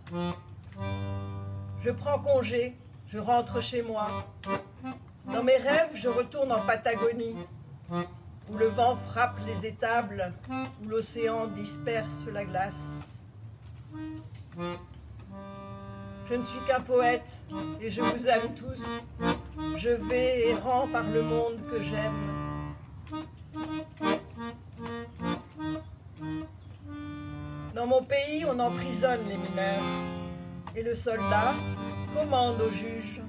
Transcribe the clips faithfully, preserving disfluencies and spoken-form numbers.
Je prends congé, je rentre chez moi. Dans mes rêves, je retourne en Patagonie, où le vent frappe les étables, où l'océan disperse la glace. Je ne suis qu'un poète et je vous aime tous. Je vais errant par le monde que j'aime. Dans mon pays, on emprisonne les mineurs et le soldat commande au juge.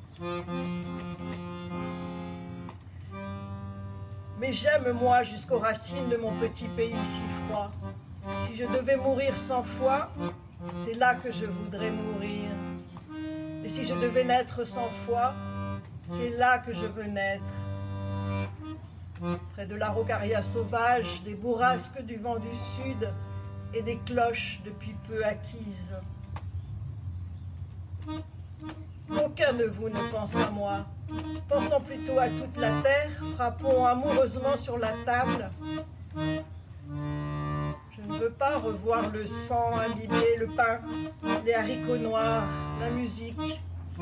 Mais j'aime, moi, jusqu'aux racines de mon petit pays si froid. Si je devais mourir cent fois, c'est là que je voudrais mourir. Et si je devais naître cent fois, c'est là que je veux naître. Près de l'araucaria sauvage, des bourrasques du vent du sud et des cloches depuis peu acquises. Aucun de vous ne pense à moi. Pensons plutôt à toute la terre, frappons amoureusement sur la table. Je ne veux pas revoir le sang imbibé, le pain, les haricots noirs, la musique.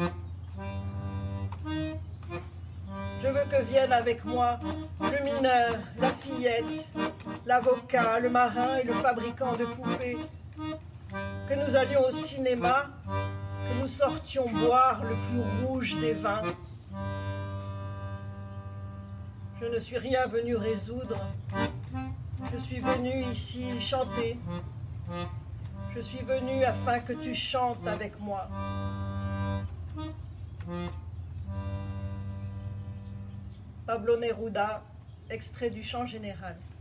Je veux que viennent avec moi le mineur, la fillette, l'avocat, le marin et le fabricant de poupées. Que nous allions au cinéma, que nous sortions boire le plus rouge des vins. Je ne suis rien venu résoudre. Je suis venu ici chanter. Je suis venu afin que tu chantes avec moi. Pablo Neruda, extrait du Chant général.